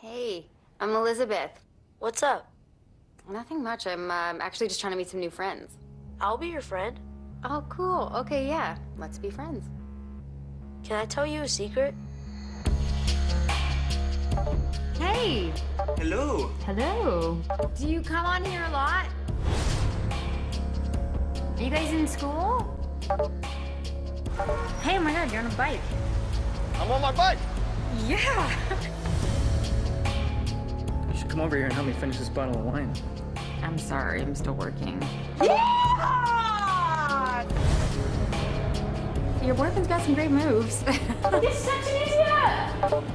Hey, I'm Elizabeth. What's up? Nothing much. I'm actually just trying to meet some new friends. I'll be your friend. Oh, cool. Okay, yeah. Let's be friends. Can I tell you a secret? Hey, Hello. hello. Do you come on here a lot? Are you guys in school? Hey, oh my God, you're on a bike. I'm on my bike. Yeah. You should come over here and help me finish this bottle of wine. I'm sorry, I'm still working. Yeah! Your boyfriend's got some great moves. You're such an idiot!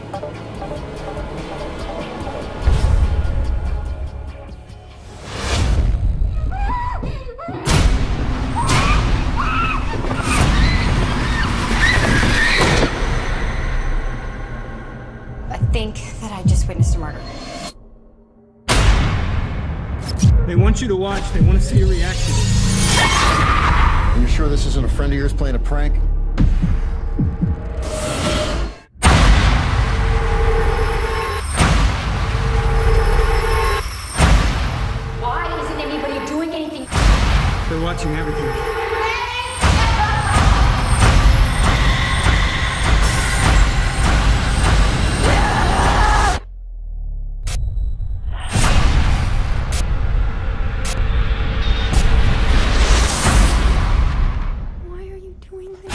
I think that I just witnessed a murder. They want you to watch. They want to see your reaction. Are you sure this isn't a friend of yours playing a prank? Why isn't anybody doing anything? They're watching everything. Why are you doing this?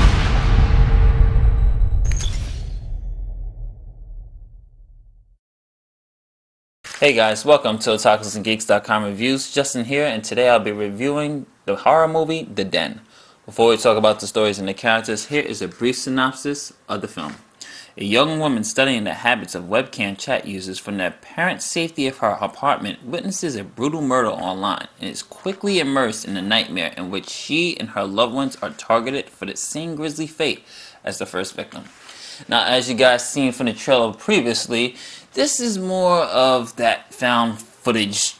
Hey guys, welcome to OtakusandGeeks.com reviews. Justin here, and today I'll be reviewing the horror movie The Den. Before we talk about the stories and the characters, here is a brief synopsis of the film. A young woman studying the habits of webcam chat users from the apparent safety of her apartment witnesses a brutal murder online and is quickly immersed in a nightmare in which she and her loved ones are targeted for the same grisly fate as the first victim. Now, as you guys seen from the trailer previously, this is more of that found footage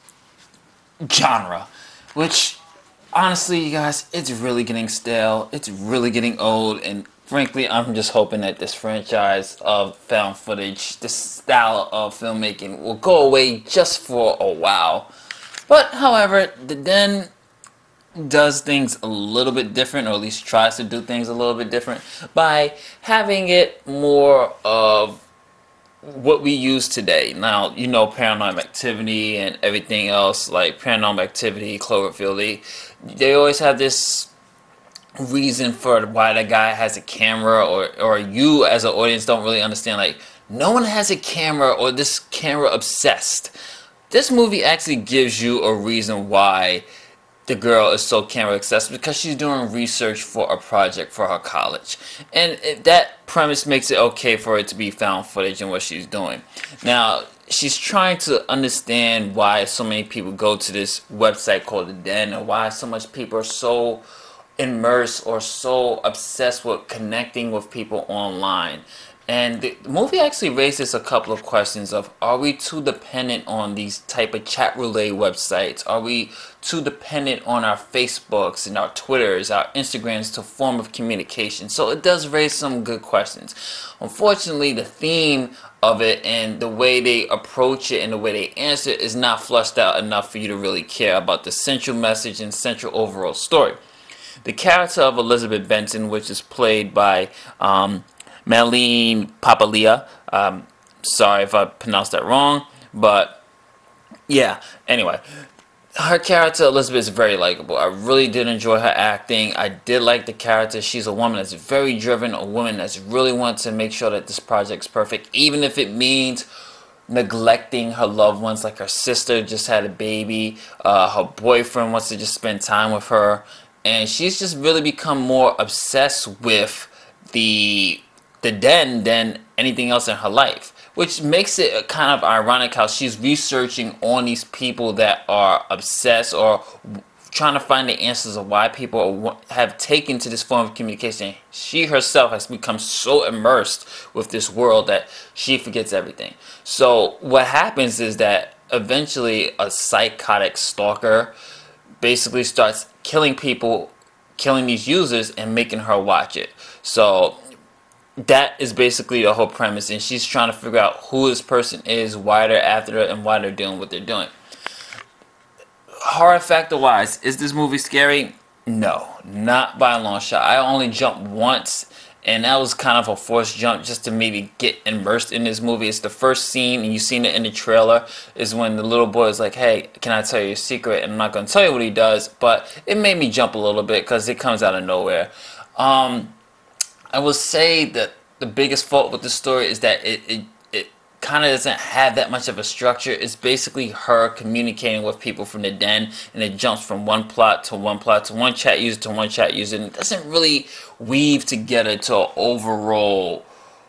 genre, which honestly, you guys, it's really getting stale, it's really getting old, and frankly, I'm just hoping that this franchise of found footage, this style of filmmaking will go away just for a while. But, however, The Den does things a little bit different, or at least tries to do things a little bit different, by having it more of what we use today. Now, you know, Paranormal Activity and everything else, like Paranormal Activity, Cloverfield, they always have this reason for why the guy has a camera, or you as an audience don't really understand, like, no one has a camera or this camera obsessed. This movie actually gives you a reason why the girl is so camera obsessed, because she's doing research for a project for her college, and that premise makes it okay for it to be found footage in what she's doing. Now, she's trying to understand why so many people go to this website called The Den, and why so much people are so immersed or so obsessed with connecting with people online. And the movie actually raises a couple of questions of, are we too dependent on these type of chat relay websites? Are we too dependent on our Facebooks and our Twitters, our Instagrams to form of communication? So it does raise some good questions. Unfortunately, the theme of it and the way they approach it and the way they answer it is not fleshed out enough for you to really care about the central message and central overall story. The character of Elizabeth Benson, which is played by Marlene Papalia. Sorry if I pronounced that wrong, but yeah. Anyway, her character Elizabeth is very likable. I really did enjoy her acting. I did like the character. She's a woman that's very driven, a woman that's really wants to make sure that this project's perfect, even if it means neglecting her loved ones. Like, her sister just had a baby. Her boyfriend wants to just spend time with her, and she's just really become more obsessed with the Den than anything else in her life, which makes it kind of ironic how she's researching on these people that are obsessed, or trying to find the answers of why people have taken to this form of communication. She herself has become so immersed with this world that she forgets everything. So what happens is that eventually a psychotic stalker basically starts killing people, killing these users, and making her watch it. So that is basically the whole premise, and she's trying to figure out who this person is, why they're after her, and why they're doing what they're doing. Horror factor wise, is this movie scary? No, not by a long shot. I only jumped once, and that was kind of a forced jump just to maybe get immersed in this movie. It's the first scene, and you've seen it in the trailer, is when the little boy is like, hey, can I tell you a secret? And I'm not going to tell you what he does, but it made me jump a little bit because it comes out of nowhere. I will say that the biggest fault with the story is that it kind of doesn't have that much of a structure. It's basically her communicating with people from the den, and it jumps from one plot to one plot to one chat user to one chat user, and it doesn't really weave together to an overall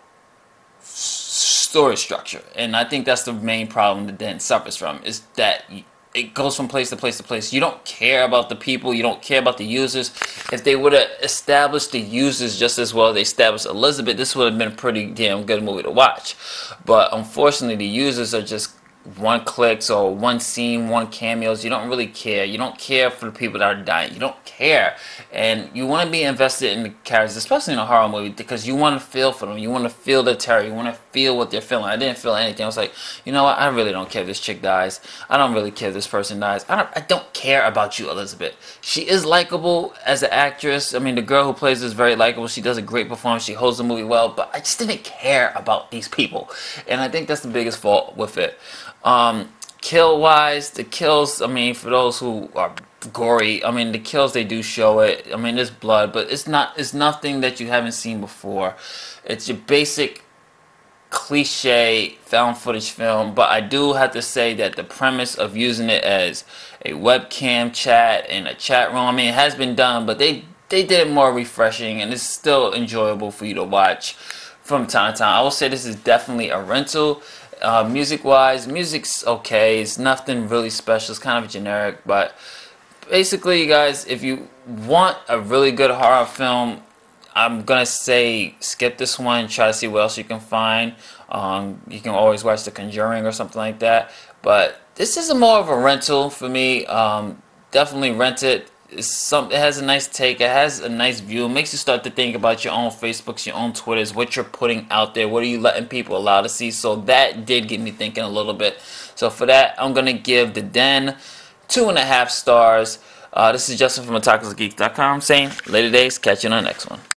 story structure. And I think that's the main problem the den suffers from, is that it goes from place to place to place. You don't care about the people. You don't care about the users. If they would have established the users just as well as they established Elizabeth, this would have been a pretty damn good movie to watch. But unfortunately, the users are just one clicks or one scene, one cameos. You don't really care. You don't care for the people that are dying. You don't care. And you want to be invested in the characters, especially in a horror movie, because you want to feel for them. You want to feel the terror. You want to feel what they're feeling. I didn't feel anything. I was like, you know what? I really don't care if this chick dies. I don't really care if this person dies. I don't care about you, Elizabeth. She is likable as an actress. I mean, the girl who plays this is very likable. She does a great performance. She holds the movie well. But I just didn't care about these people. And I think that's the biggest fault with it. Kill wise, the kills, I mean, for those who are gory, I mean, the kills, they do show it. I mean, there's blood, but it's nothing that you haven't seen before. It's your basic cliche found footage film, but I do have to say that the premise of using it as a webcam chat in a chat room, I mean, it has been done, but they did it more refreshing, and it's still enjoyable for you to watch from time to time. I will say this is definitely a rental. Music wise, music's okay. It's nothing really special. It's kind of generic, but basically, you guys, if you want a really good horror film, I'm gonna say skip this one. Try to see what else you can find. You can always watch The Conjuring or something like that, but this is more of a rental for me. Definitely rent it. It has a nice take. It has a nice view. It makes you start to think about your own Facebooks, your own Twitters, what you're putting out there, what are you letting people allow to see. So that did get me thinking a little bit. So for that, I'm gonna give The Den 2.5 stars. This is Justin from OtakusGeeks.com saying later days. Catch you on the next one.